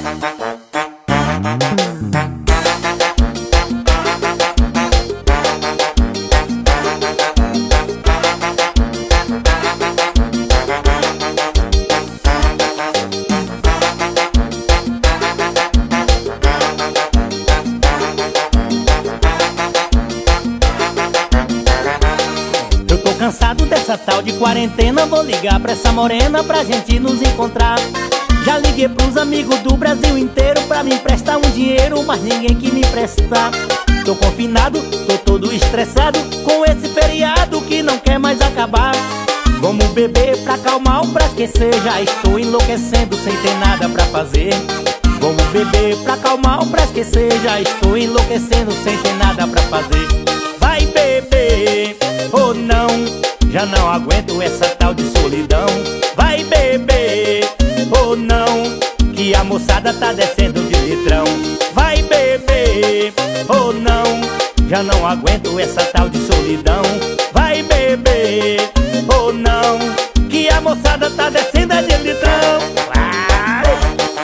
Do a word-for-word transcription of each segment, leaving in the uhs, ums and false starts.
Cansado dessa tal de quarentena, vou ligar pra essa morena pra gente nos encontrar. Já liguei pros amigos do Brasil inteiro pra me emprestar um dinheiro, mas ninguém que me emprestar. Tô confinado, tô todo estressado com esse feriado que não quer mais acabar. Vamos beber pra acalmar ou pra esquecer, já estou enlouquecendo sem ter nada pra fazer. Vamos beber pra acalmar ou pra esquecer, já estou enlouquecendo sem ter nada pra fazer. Vai beber ou não, já não aguento essa tal de solidão. Vai beber ou não, que a moçada tá descendo de litrão. Vai beber ou não, já não aguento essa tal de solidão. Vai beber ou não, que a moçada tá descendo de litrão. Vai!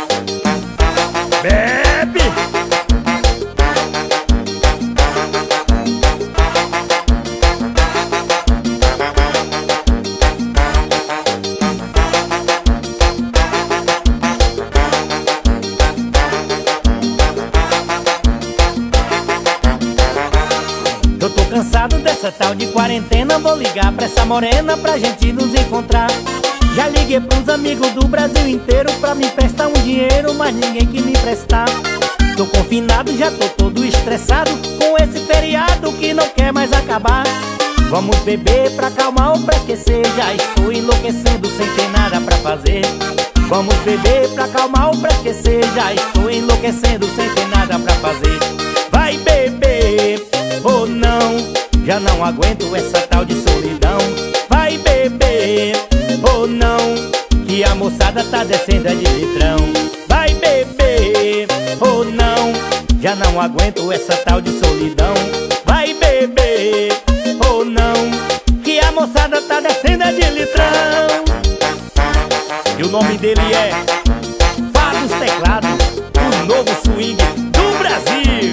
Bebe! Cansado dessa tal de quarentena, vou ligar pra essa morena pra gente nos encontrar. Já liguei pros amigos do Brasil inteiro pra me emprestar um dinheiro, mas ninguém que me emprestar. Tô confinado, já tô todo estressado com esse feriado que não quer mais acabar. Vamos beber pra acalmar ou pra esquecer, já estou enlouquecendo sem ter nada pra fazer. Vamos beber pra acalmar ou pra esquecer, já estou enlouquecendo sem ter nada pra fazer. Vai beber ou não, já não aguento essa tal de solidão. Vai beber ou não, que a moçada tá descendo de litrão. Vai beber ou não, já não aguento essa tal de solidão. Vai beber ou não, que a moçada tá descendo de litrão. E o nome dele é Fábio Teclados, o novo swing do Brasil.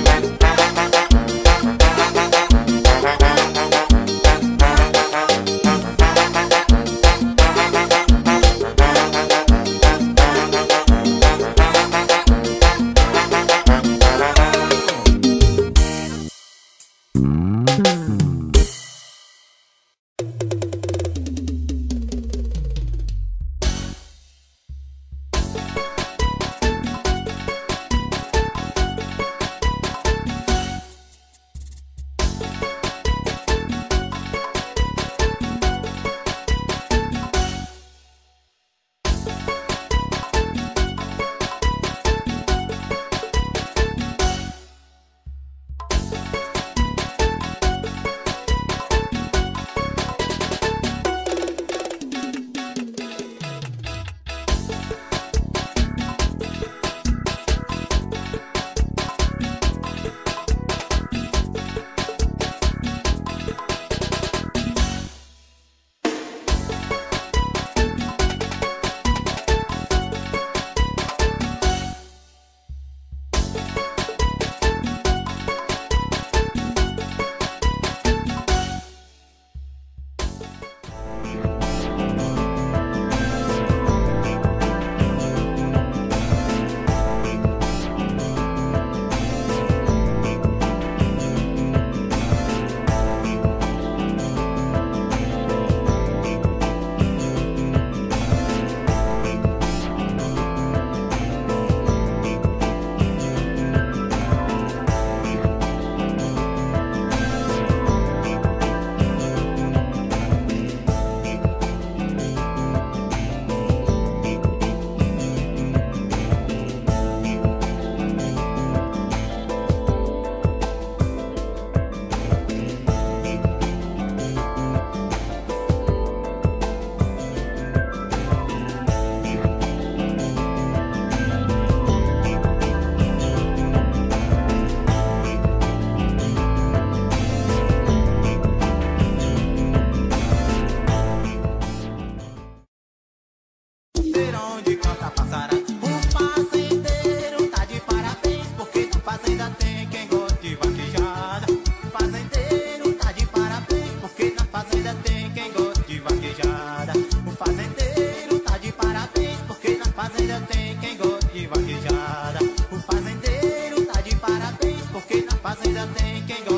Onde canta passará, o fazendeiro fazenda tem quem gosta de vaquejada. O fazendeiro tá de parabéns, porque na fazenda tem quem gosta de vaquejada. O fazendeiro tá de parabéns, porque na fazenda tem quem gosta